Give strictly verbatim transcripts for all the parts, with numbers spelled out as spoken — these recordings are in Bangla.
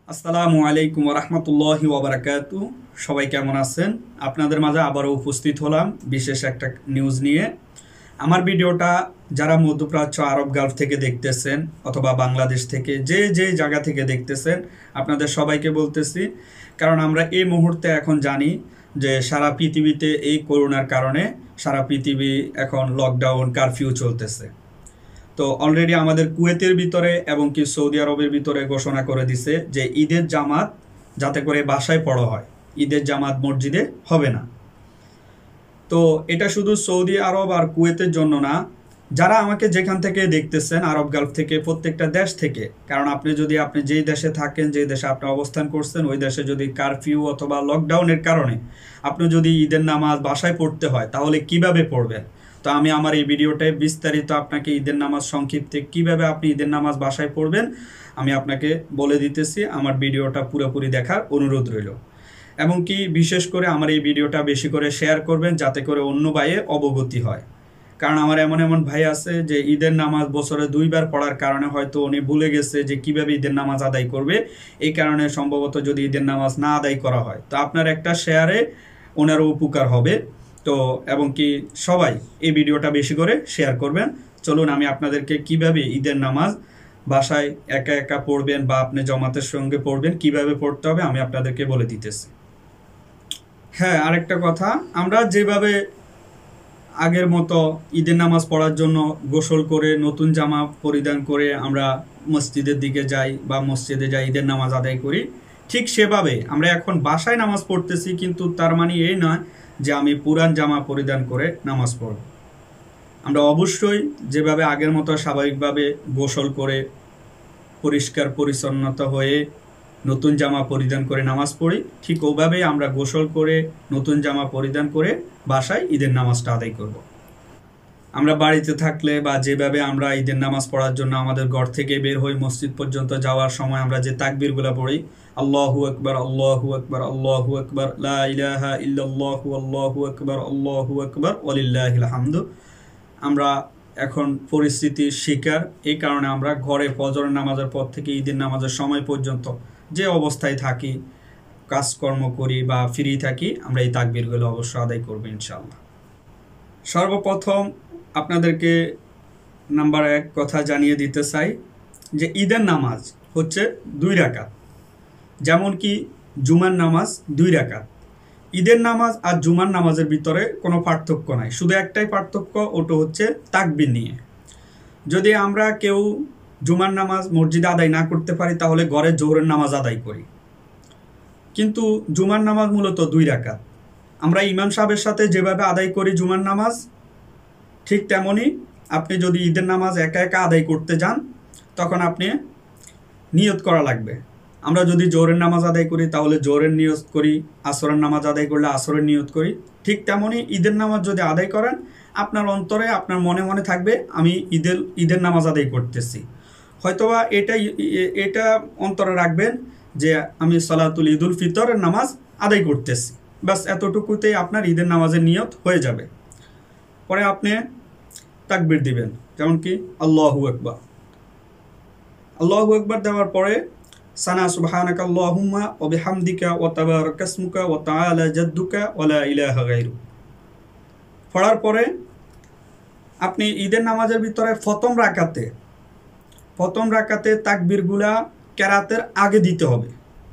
আসসালামু আলাইকুম রহমতুল্লাহি ওয়াবারাকাতু। সবাই কেমন আছেন? আপনাদের মাঝে আবারও উপস্থিত হলাম বিশেষ একটা নিউজ নিয়ে। আমার ভিডিওটা যারা মধ্যপ্রাচ্য আরব গালফ থেকে দেখতেছেন অথবা বাংলাদেশ থেকে যে যে জায়গা থেকে দেখতেছেন আপনাদের সবাইকে বলতেছি, কারণ আমরা এই মুহূর্তে এখন জানি যে সারা পৃথিবীতে এই করোনার কারণে সারা পৃথিবী এখন লকডাউন কারফিউ চলতেছে। তো অলরেডি আমাদের কুয়েতের ভিতরে এবং কি সৌদি আরবের ভিতরে ঘোষণা করে দিছে যে ঈদের জামাত যাতে করে বাসায় পড়া হয়, ঈদের জামাত মসজিদে হবে না। তো এটা শুধু সৌদি আরব আর কুয়েতের জন্য না, যারা আমাকে যেখান থেকে দেখতেছেন আরব গালফ থেকে, প্রত্যেকটা দেশ থেকে, কারণ আপনি যদি আপনি যেই দেশে থাকেন, যেই দেশে আপনি অবস্থান করছেন, ওই দেশে যদি কারফিউ অথবা লকডাউনের কারণে আপনি যদি ঈদের নামাজ বাসায় পড়তে হয় তাহলে কিভাবে পড়বেন। তো আমি আমার এই ভিডিওটায় বিস্তারিত আপনাকে ঈদের নামাজ সংক্ষিপ্তে কিভাবে আপনি ঈদের নামাজ বাসায় পড়বেন আমি আপনাকে বলে দিতেছি। আমার ভিডিওটা পুরোপুরি দেখার অনুরোধ রইল এবং কি বিশেষ করে আমার এই ভিডিওটা বেশি করে শেয়ার করবেন যাতে করে অন্য ভাইয়ে অবগতি হয়। কারণ আমার এমন এমন ভাই আছে যে ঈদের নামাজ বছরে দুইবার পড়ার কারণে হয়তো উনি ভুলে গেছে যে কিভাবে ঈদের নামাজ আদায় করবে। এই কারণে সম্ভবত যদি ঈদের নামাজ না আদায় করা হয় তো আপনার একটা শেয়ারে ওনারও উপকার হবে। তো এবং কি সবাই এই ভিডিওটা বেশি করে শেয়ার করবেন। চলুন আমি আপনাদেরকে কিভাবে ঈদের নামাজ বাসায় একা একা পড়বেন বা আপনি জামাতের সঙ্গে পড়বেন কিভাবে পড়তে হবে আমি আপনাদেরকে বলে দিতেছি। হ্যাঁ, আরেকটা কথা, আমরা যেভাবে আগের মতো ঈদের নামাজ পড়ার জন্য গোসল করে নতুন জামা পরিধান করে আমরা মসজিদের দিকে যাই বা মসজিদে যাই ঈদের নামাজ আদায় করি, ঠিক সেভাবে আমরা এখন বাসায় নামাজ পড়তেছি, কিন্তু তার মানে এই নয় যে আমি পুরান জামা পরিধান করে নামাজ পড়ব। আমরা অবশ্যই যেভাবে আগের মতো স্বাভাবিকভাবে গোসল করে পরিষ্কার পরিচ্ছন্নতা হয়ে নতুন জামা পরিধান করে নামাজ পড়ি, ঠিক ওভাবেই আমরা গোসল করে নতুন জামা পরিধান করে বাসায় ঈদের নামাজটা আদায় করব। আমরা বাড়িতে থাকলে বা যেভাবে আমরা ঈদের নামাজ পড়ার জন্য আমাদের ঘর থেকে বের হই মসজিদ পর্যন্ত যাওয়ার সময় আমরা যে তাকবীরগুলো পড়ি, আল্লাহু আকবার, আল্লাহু আকবার, আল্লাহু আকবার, লা ইলাহা ইল্লাল্লাহু, আল্লাহু আকবার, আল্লাহু আকবার, ওয়ালিল্লাহিল হামদু। আমরা এখন পরিস্থিতির শিকার, এই কারণে আমরা ঘরে ফজরের নামাজের পর থেকে ঈদের নামাজের সময় পর্যন্ত যে অবস্থায় থাকি, কাজকর্ম করি বা ফ্রি থাকি, আমরা এই তাকবীরগুলো অবশ্যই আদায় করবো ইনশাআল্লাহ। সর্বপ্রথম আপনাদেরকে নাম্বার এক কথা জানিয়ে দিতে চাই যে ঈদের নামাজ হচ্ছে দুই রাকাত, যেমন কি জুমার নামাজ দুই রাকাত। ঈদের নামাজ আর জুমার নামাজের ভিতরে কোনো পার্থক্য নাই, শুধু একটাই পার্থক্য, ওটা হচ্ছে তাকবীর নিয়ে। যদি আমরা কেউ জুমার নামাজ মসজিদে আদায় না করতে পারি তাহলে ঘরে জোহরের নামাজ আদায় করি, কিন্তু জুমার নামাজ মূলত দুই রাকাত। আমরা ইমাম সাহেবের সাথে যেভাবে আদায় করি জুমার নামাজ, ঠিক তেমনই আপনি যদি ঈদের নামাজ একা একা আদায় করতে যান তখন আপনি নিয়ত করা লাগবে। আমরা যদি জোহরের নামাজ আদায় করি তাহলে জোহরের নিয়ত করি, আসরের নামাজ আদায় করলে আসরের নিয়ত করি। ঠিক তেমনই ঈদের নামাজ যদি আদায় করেন আপনার অন্তরে আপনার মনে মনে থাকবে আমি ঈদের ঈদের নামাজ আদায় করতেছি। হয়তোবা এটা এটা অন্তরে রাখবেন যে আমি সালাতুল ঈদুল ফিতরের নামাজ আদায় করতেছি, বাস এতটুকুতেই আপনার ঈদের নামাজের নিয়ত হয়ে যাবে। পরে আপনি তাকবীর দিবেন, যেমন কি আল্লাহু আকবার। আল্লাহু আকবার দেওয়ার পরে সানা সুবহানাকা আল্লাহুম্মা ওয়া বিহামদিকা ওয়া তাবারাকা ইসমুকা ওয়া তাআলা জাদ্দুকা ওয়া লা ইলাহা গায়রুক পড়ার পরে আপনি ঈদের নামাজের ভিতরে প্রথম রাকাতে প্রথম রাকাতে তাকবীরগুলা কেরাতের আগে দিতে হবে।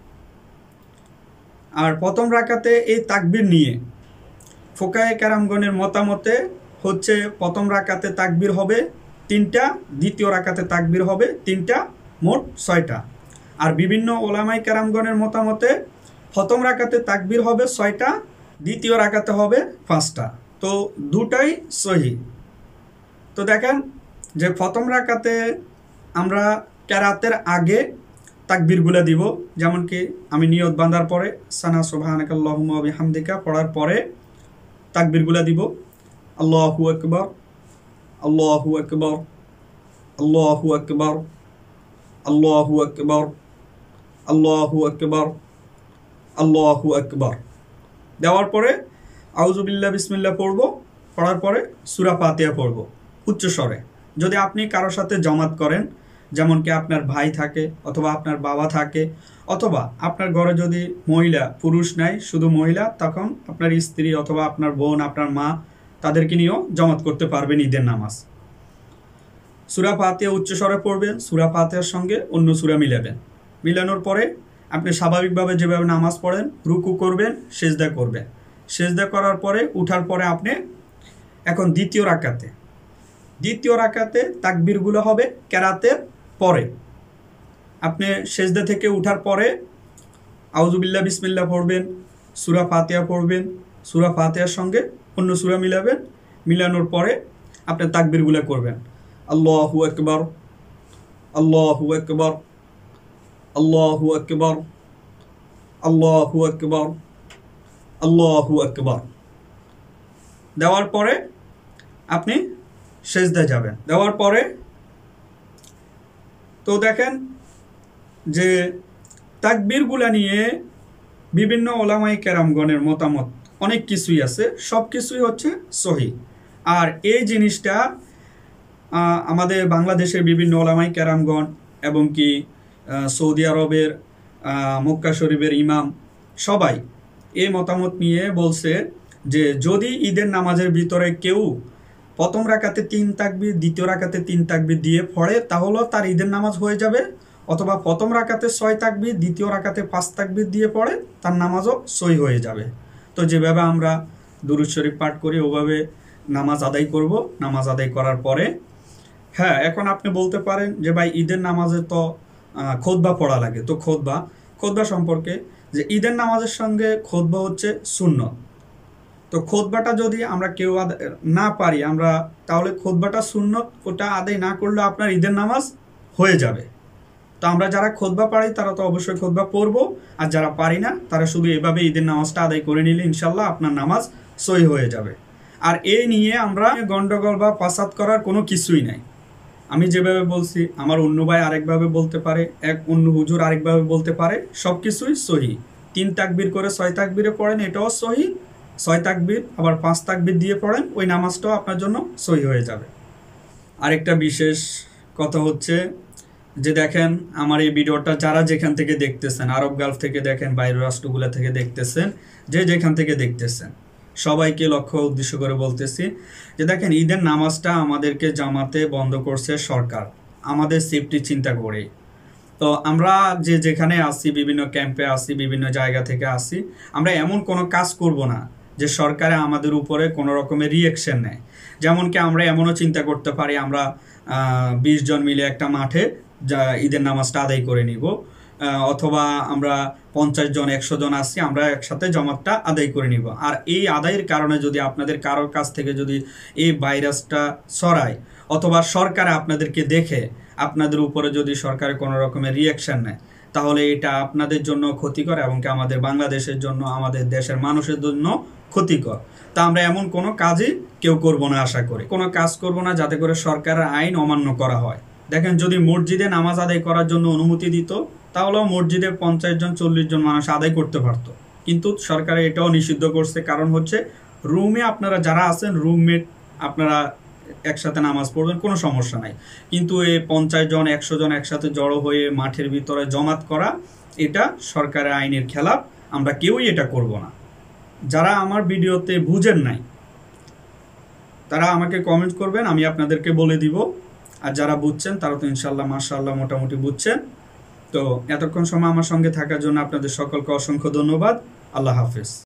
আর প্রথম রাকাতে এই তাকবীর নিয়ে ফুকায়ে কেরামগণের মতামতে হচ্ছে প্রথম রাকাতে তাকবীর হবে তিনটা, দ্বিতীয় রাকাতে তাকবীর হবে তিনটা, মোট ছয়টা। আর বিভিন্ন ওলামায়ে কেরামগণের মতামতে প্রথম রাকাতে তাকবীর হবে ছয়টা, দ্বিতীয় রাকাতে হবে পাঁচটা। তো দুটাই সহি। তো দেখেন যে প্রথম রাকাতে আমরা কেরাতের আগে তাকবীরগুলো দিব, যেমন কি আমি নিয়ত বাঁধার পরে সানা সুবহানাকা আল্লাহুম্মা ওয়া বিহামদিকা পড়ার পরে তাকবীরগুলো দিব, আল্লাহু আকবার, আল্লাহু আকবার, আল্লাহু আকবার, আল্লাহু আকবার, আল্লাহু আকবার, আল্লাহু আকবার দেওয়ার পরে আউযু বিল্লাহ বিসমিল্লাহ পড়ব, পড়ার পরে সূরা ফাতিহা পড়ব উচ্চ স্বরে। যদি আপনি কারোর সাথে জামাত করেন যেমন কি আপনার ভাই থাকে অথবা আপনার বাবা থাকে অথবা আপনার ঘরে যদি মহিলা পুরুষ নাই শুধু মহিলা, তখন আপনার স্ত্রী অথবা আপনার বোন আপনার মা তাদেরকে নিয়েও জামাত করতে পারবেন ঈদের নামাজ। সূরা ফাতিহা উচ্চস্বরে পড়বেন, সূরা ফাতিহার সঙ্গে অন্য সূরা মিলাবেন। মিলানোর পরে আপনি স্বাভাবিকভাবে যেভাবে নামাজ পড়েন রুকু করবেন, সেজদা করবেন। সেজদা করার পরে উঠার পরে আপনি এখন দ্বিতীয় রাকাতে দ্বিতীয় রাকাতে তাকবীরগুলো হবে কেরাতের পরে। আপনি সেজদা থেকে উঠার পরে আউযুবিল্লাহ বিসমিল্লাহ পড়বেন, সূরা ফাতিহা পড়বেন, সূরা ফাতিহার সঙ্গে অন্য সূরা মিলাবেন। মিলানোর পরে আপনি তাকবীরগুলো করবেন, আল্লাহু আকবার, আল্লাহু আকবার, আল্লাহু আকবার, আল্লাহু আকবার, আল্লাহু আকবার। দেওয়ার পরে আপনি সেজদা যাবেন। দেওয়ার পরে তো দেখেন যে তাকবীরগুলা নিয়ে বিভিন্ন ওলামায়ে কেরামগণের মতামত অনেক কিছুই আছে, সব কিছুই হচ্ছে সহিহ। আর এই জিনিসটা আমাদের বাংলাদেশের বিভিন্ন ওলামায়ে কেরামগণ এবং কি সৌদি আরবের মক্কা শরীফের ইমাম সবাই এই মতামত নিয়ে বলছে যে যদি ঈদের নামাজের ভিতরে কেউ প্রথম রাকাতে তিন তাকবীর দ্বিতীয় রাকাতে তিন তাকবীর দিয়ে পড়ে তাহলেও তার ঈদের নামাজ হয়ে যাবে, অথবা প্রথম রাকাতে ছয় তাকবীর দ্বিতীয় রাকাতে পাঁচ তাকবীর দিয়ে পড়ে তার নামাজও সই হয়ে যাবে। তো যেভাবে আমরা দুরূদ শরীফ পাঠ করি ওভাবে নামাজ আদায় করব। নামাজ আদায় করার পরে হ্যাঁ এখন আপনি বলতে পারেন যে ভাই ঈদের নামাজে তো খুতবা পড়া লাগে, তো খুতবা খুতবা সম্পর্কে যে ঈদের নামাজের সঙ্গে খুতবা হচ্ছে সুন্নত। তো খুতবাটা যদি আমরা কেউ না পারি আমরা তাহলে খুতবাটা সুন্নত, ওটা আদায় না করলে আপনার ঈদের নামাজ হয়ে যাবে। তো আমরা যারা খুতবা পারি তারা তো অবশ্যই খুতবা পড়বো, আর যারা পারি না তারা শুধু এভাবে ঈদের নামাজটা আদায় করে নিলে ইনশাল্লাহ আপনার নামাজ সই হয়ে যাবে। আর এই নিয়ে আমরা গন্ডগোল বা ফাসাদ করার কোনো কিছুই নাই। আমি যেভাবে বলছি আমার অন্য ভাই আরেকভাবে বলতে পারে, এক অন্য হুজুর আরেকভাবে বলতে পারে, সব কিছুই সহি। তিন তাকবীর করে ছয় তাকবীরে পড়েন এটাও সহি, ছয় তাকবীর আবার পাঁচ তাকবীর দিয়ে পড়েন ওই নামাজটাও আপনার জন্য সহি হয়ে যাবে। আরেকটা বিশেষ কথা হচ্ছে যে দেখেন আমার এই ভিডিওটা যারা যেখান থেকে দেখতেছেন, আরব গালফ থেকে দেখেন, বাইরের রাষ্ট্রগুলো থেকে দেখতেছেন, যে যেখান থেকে দেখতেছেন সবাইকে লক্ষ্য উদ্দেশ্য করে বলতেছি যে দেখেন ঈদের নামাজটা আমাদেরকে জামাতে বন্ধ করছে সরকার আমাদের সেফটি চিন্তা করে। তো আমরা যে যেখানে আসি বিভিন্ন ক্যাম্পে আসি বিভিন্ন জায়গা থেকে আসি, আমরা এমন কোনো কাজ করব না যে সরকারে আমাদের উপরে কোনো রকমের রিয়েকশন নেয়। যেমন কি আমরা এমনও চিন্তা করতে পারি আমরা বিশ জন মিলে একটা মাঠে যা ঈদের নামাজটা আদায় করে নিব, অথবা আমরা পঞ্চাশ জন একশো জন আসছি আমরা একসাথে জামাতটা আদায় করে নিব। আর এই আদায়ের কারণে যদি আপনাদের কারোর কাছ থেকে যদি এই ভাইরাসটা ছড়ায় অথবা সরকার আপনাদেরকে দেখে আপনাদের উপরে যদি সরকারের কোনো রকমের রিয়াকশন নেয় তাহলে এটা আপনাদের জন্য ক্ষতিকর এবং কি আমাদের বাংলাদেশের জন্য আমাদের দেশের মানুষের জন্য ক্ষতিকর। তা আমরা এমন কোনো কাজই কেউ করব না, আশা করি কোনো কাজ করব না যাতে করে সরকারের আইন অমান্য করা হয়। দেখেন যদি মসজিদে নামাজ আদায় করার জন্য অনুমতি দিত তাহলেও মসজিদে পঞ্চাশ জন চল্লিশ জন মানুষ আদায় করতে পারত, কিন্তু সরকার এটাও নিষিদ্ধ করছে। কারণ হচ্ছে রুমে আপনারা যারা আছেন রুমমেট আপনারা একসাথে নামাজ পড়বেন কোনো সমস্যা নাই, কিন্তু এই পঞ্চাশ জন একশো জন একসাথে জড়ো হয়ে মাঠের ভিতরে জমাত করা এটা সরকারের আইনের খেলাফ, আমরা কেউই এটা করব না। যারা আমার ভিডিওতে বুঝেন নাই তারা আমাকে কমেন্ট করবেন, আমি আপনাদেরকে বলে দিব। আর যারা বুঝছেন তারা তো ইনশাল্লাহ মাশাআল্লাহ মোটামুটি বুঝছেন। তো এতক্ষণ সময় আমার সঙ্গে থাকার জন্য আপনাদের সকলকে অসংখ্য ধন্যবাদ। আল্লাহ হাফেজ।